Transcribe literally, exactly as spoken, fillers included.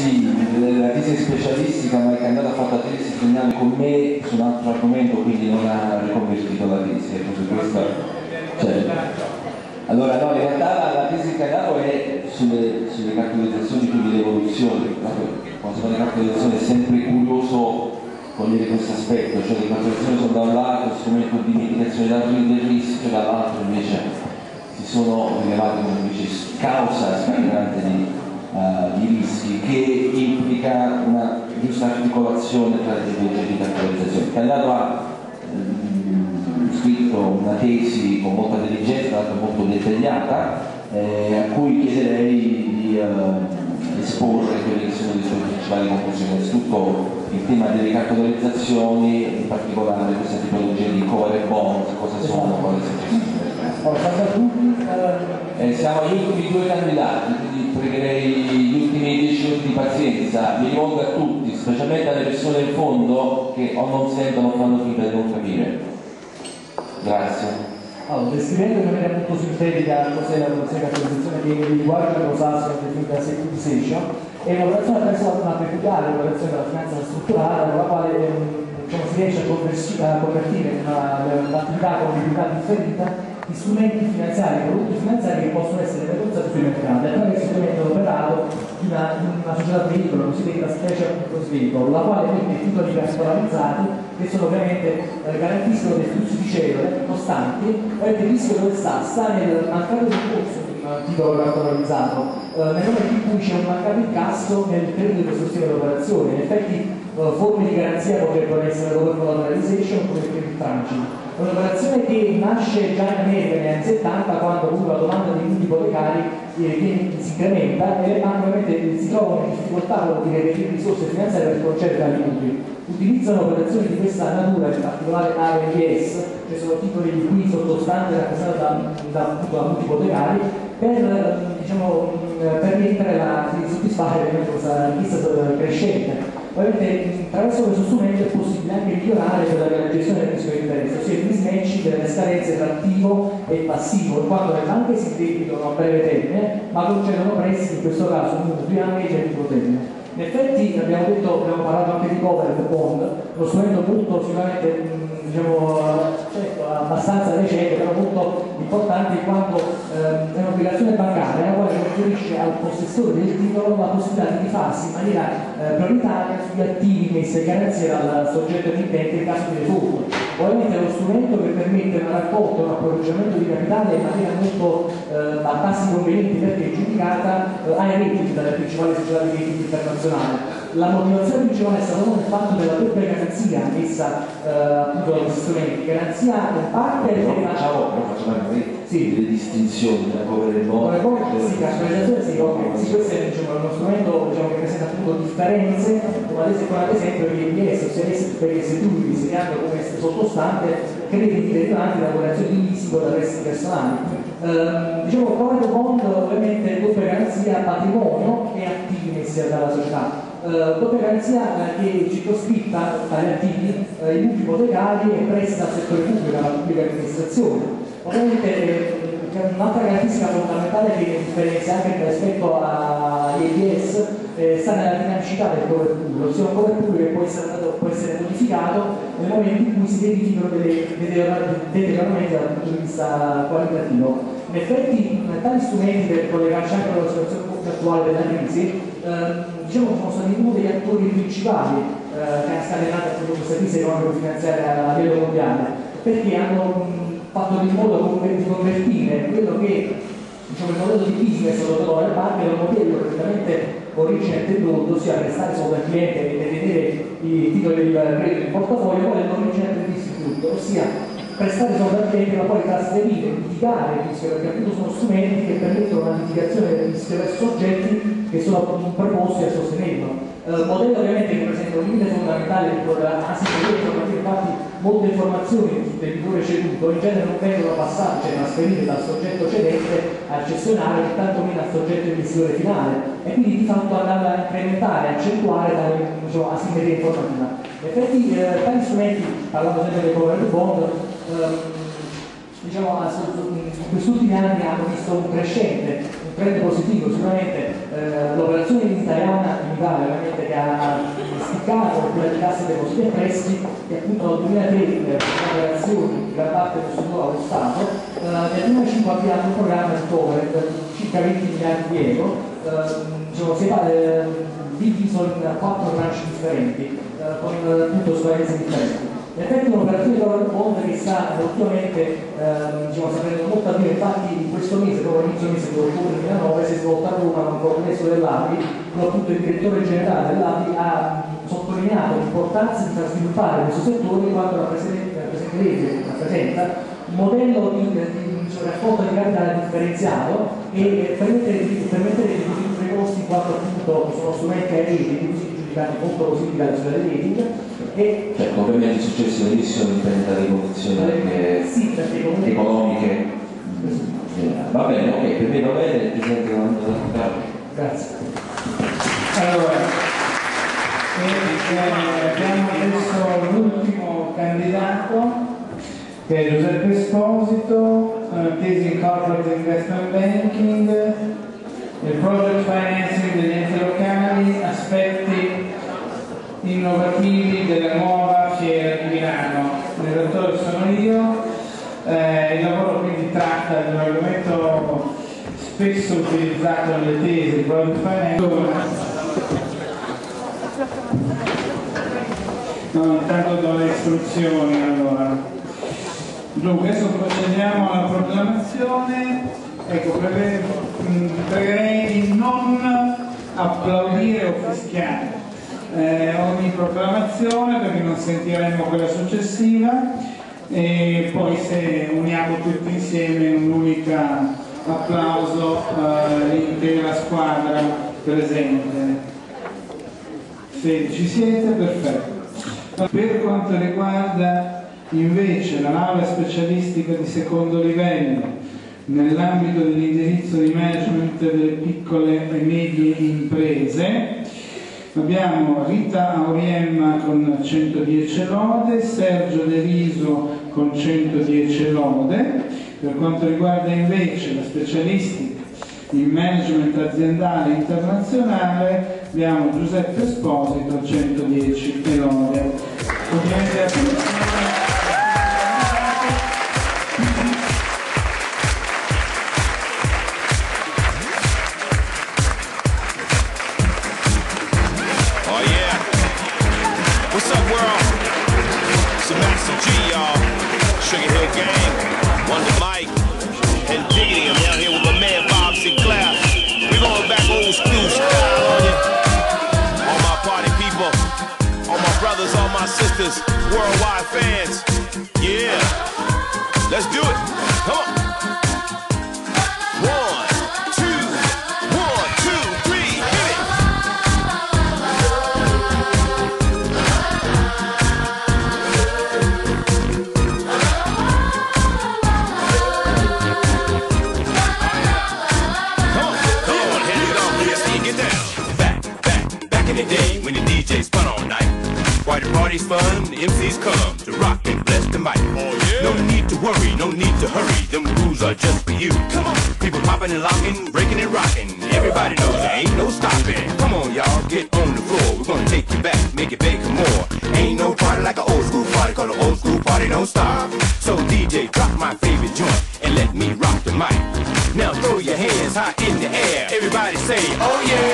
Sì, la tesi specialistica, ma è andata a fare la tesi finale con me su un altro argomento, quindi non ha riconvertito la tesi, ecco, su questo. Cioè, allora no, in realtà la, la tesi che ha dato è sulle, sulle cartolarizzazioni, quindi l'evoluzione. Quando si fa le cartolarizzazioni è sempre curioso cogliere questo aspetto, cioè le cartolarizzazioni sono da un lato lo strumento di mitigazione del rischio, dall'altro invece si sono rilevati come invece causa scatenante di Uh, di rischi, che implica una giusta articolazione tra le tipologie di cartolarizzazione. Candidato ha um, scritto una tesi con molta diligenza, molto dettagliata, eh, a cui chiederei di uh, esporre quelle che sono le sue principali conclusioni, innanzitutto il tema delle cartolarizzazioni, in particolare questa tipologia di cover bonds, cosa sono, quali sono. Eh, siamo agli ultimi due candidati, quindi pregherei gli ultimi dieci minuti di pazienza. Mi rivolgo a tutti, specialmente alle persone in fondo che o non sentono o fanno finta di non capire. Grazie. Allora, descrivendo in maniera molto sintetica cos'è la cartolarizzazione che riguarda l'anglosassone definita securitization, è un'operazione attraverso una peculiare operazione della finanza strutturata, con la quale diciamo, si riesce a convertire un'attività con un'attività differita di strumenti finanziari, prodotti finanziari che possono essere negoziati sui mercati attraverso ovviamente l'operato di una, una società veicolo cosiddetta special purpose vehicle, la quale emette titoli personalizzati che sono ovviamente eh, garantiscono dei flussi di cellule costanti e che rischiano del S A S sta nel mancato soccorso di un titolo cartolarizzato eh, nel momento in cui c'è un mancato incasso nel periodo che sostiene l'operazione. In effetti eh, forme di garanzia potrebbero essere l'overcollateralization oppure il credit tranching. È un'operazione che nasce già in America negli anni settanta, quando appunto la domanda di mutui ipotecari eh, si incrementa e ovviamente si trovano in difficoltà di reperire risorse finanziarie per concedere tali mutui. Utilizzano operazioni di questa natura, in particolare A R M S, che sono titoli di cui sottostante rappresentati da, da, da mutui ipotecari, per, diciamo, per rientrare la, di soddisfare questa richiesta crescente. Ovviamente attraverso questo strumento è possibile anche migliorare la gestione del rischio di interesse, ossia il mismatch delle scadenze tra attivo e passivo, in quanto le banche si indebitano a breve termine, ma concedono prestiti, in questo caso mutui a medio e lungo termine. In effetti abbiamo detto, abbiamo parlato anche di covered bond, uno strumento molto sicuramente diciamo, certo, abbastanza recente, però molto importante in quanto eh, è un'obbligazione bancaria la quale conferisce al possessore del titolo la possibilità di farsi in maniera eh, prioritaria sugli attivi messi a garanzia dal soggetto emittente in caso di default. Ovviamente è uno strumento che permette una raccolta e un approvvigionamento di capitale in maniera molto eh, a tassi convenienti, perché è giudicata eh, ai rating dalle principali società di rating internazionali. La motivazione principale è stata non il fatto della doppia garanzia messa eh, appunto da questi strumenti, garanzia in parte però facciamo, però facciamo anche sì, delle distinzioni tra cover bond. Sì, cartolarizzazione sì, okay. Sì, questo è diciamo, uno strumento diciamo, che presenta appunto differenze, come ad esempio gli E B S, ossia per gli istituti che hanno come sottostante crediti derivanti da operazioni di leasing o da prestiti personali. Eh, diciamo cover bond ovviamente doppia garanzia patrimonio e attivi messi dalla società. Uh, doppia garanzia uh, che è circoscritta tali attivi, uh, i mutui ipotecari e prestiti al settore pubblico, alla pubblica amministrazione. Ovviamente eh, un'altra caratteristica fondamentale che differenzia anche rispetto agli E B S eh, sta nella dinamicità del cover pubblico, ossia un cover pubblico che può essere, può essere modificato nel momento in cui si verificano dei deterioramenti dal punto di vista qualitativo. In effetti tali strumenti, per collegarci anche alla situazione attuale della crisi, eh, diciamo sono stati uno degli attori principali eh, che ha scatenato appunto questa crisi economico-finanziaria a livello mondiale, perché hanno mh, fatto in modo di convertire quello che diciamo, il modello di business adottato dalle banche era un modello prettamente origine e prodotto, ossia prestare soldi al cliente e vedere i titoli del credito in portafoglio, poi l'origine dell'istituto, ossia prestare soldi al cliente ma poi trasferire, mitigare il rischio, perché appunto sono strumenti che permettono una mitigazione del rischio verso soggetti che sono preposti a sostenerlo. Il eh, modello ovviamente che presenta un limite fondamentale di asimmetria informativa, infatti molte informazioni sul debitore ceduto in genere non vengono passate, cioè trasferite dal soggetto cedente al cessionario e tantomeno al soggetto investitore finale, e quindi di fatto andare a incrementare, accentuare tale diciamo, asimmetria informativa. In effetti eh, tali strumenti, parlando sempre dei cover bond, eh, diciamo, in questi ultimi anni hanno visto un crescente, un un trend positivo sicuramente. Eh, l'operazione italiana in Italia veramente che ha spiccato quella di Cassa Depositi e Prestiti, che appunto nel duemilatredici per operazioni di gran parte del suo allo Stato, eh, nel duemilacinque abbiamo un programma di cover per circa venti miliardi di euro, eh, diciamo, si fa, eh, diviso in quattro tranche differenti, eh, con tutto scadenze differenti. In effetti è un'operazione di Bond che sta ultimamente eh, diciamo, sta prendendo molto a dire, infatti in questo mese, proprio all'inizio mese di ottobre duemilanove, si è svolta a Roma un congresso dell'A P I, dove appunto il direttore generale dell'A P I ha sottolineato l'importanza di far sviluppare questo settore in quanto rappresenta un modello di, di cioè, raccolta di capitale differenziato e permettere di ridurre i costi in quanto appunto sono strumenti aerei molto positivi dalla società di rating e cioè conferma di successo bellissimo dipende dalle condizioni anche sì, economiche. Va bene, ok, per me va bene, il Presidente grazie. Allora eh, abbiamo adesso l'ultimo candidato che è Giuseppe Esposito, uh, tesi in Corporate Investment Banking, il project financing degli enti locali, aspetti innovativi della nuova Fiera di Milano. Il redattore sono io, eh, il lavoro quindi tratta di un argomento spesso utilizzato nelle tesi, il project financing. No, intanto do le istruzioni allora. Dunque adesso procediamo alla proclamazione. Ecco, pregherei di non applaudire o fischiare eh, ogni proclamazione perché non sentiremo quella successiva e poi se uniamo tutti insieme in un unico applauso eh, l'intera squadra presente. Se ci siete, perfetto. Per quanto riguarda invece la laurea specialistica di secondo livello nell'ambito dell'indirizzo di management delle piccole e medie imprese, abbiamo Rita Auriemma con centodieci lode, Sergio De Riso con centodieci lode. Per quanto riguarda invece la specialistica in management aziendale internazionale abbiamo Giuseppe Esposito centodieci lode. Ovviamente a tutti. Sisters, worldwide fans, yeah, let's do it, come on. One, two, one, two, three, hit it. Come on, come on, hand it on, let's see you get down. Back, back, back in the day when the D J spun all night. Why the party's fun, the M Cs come to rock and bless the mic. Oh, yeah. No need to worry, no need to hurry, them rules are just for you. Come on, people popping and locking, breaking and rocking. Everybody knows there ain't no stopping. Come on, y'all, get on the floor. We're gonna take you back, make it big and more. Ain't no party like an old school party, cause an old school party don't stop. So D J, drop my favorite joint and let me rock the mic. Now throw your hands high in the air. Everybody say, oh yeah.